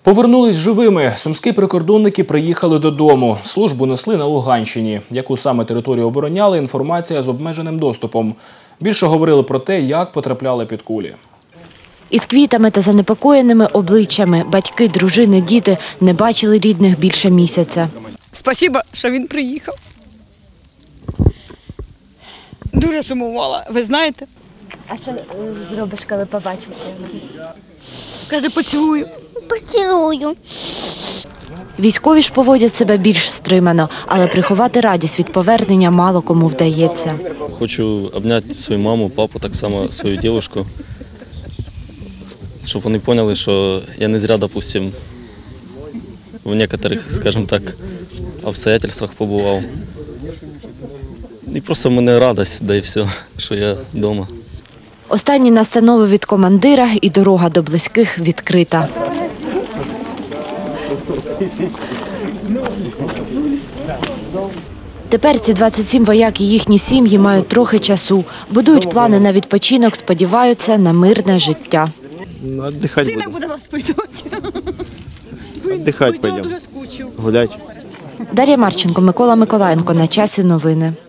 Повернулись живими. Сумські прикордонники приїхали додому. Службу несли на Луганщині. Яку саме територію обороняли – інформація з обмеженим доступом. Більше говорили про те, як потрапляли під кулі. Із квітами та занепокоєними обличчями батьки, дружини, діти не бачили рідних більше місяця. Спасибо, що він приїхав. Дуже сумувала, ви знаєте. А що зробиш, коли побачиш його? Каже, поцілую. Поцілую. Військові ж поводять себе більш стримано, але приховати радість від повернення мало кому вдається. Хочу обняти свою маму, папу, так само свою дівчинку, щоб вони поняли, що я не зря, допустим, в некоторих, скажімо так, обстоятельствах побував. І просто в мене радість, да і все, що я вдома. Останні настанови від командира і дорога до близьких відкрита. Тепер ці 27 вояк і їхні сім'ї мають трохи часу. Будують плани на відпочинок, сподіваються на мирне життя. Сина буде воспитувати. Отдыхать пойдем. Дуже скучив. Гулять. Дар'я Марченко, Микола Миколаєнко. На часі новини.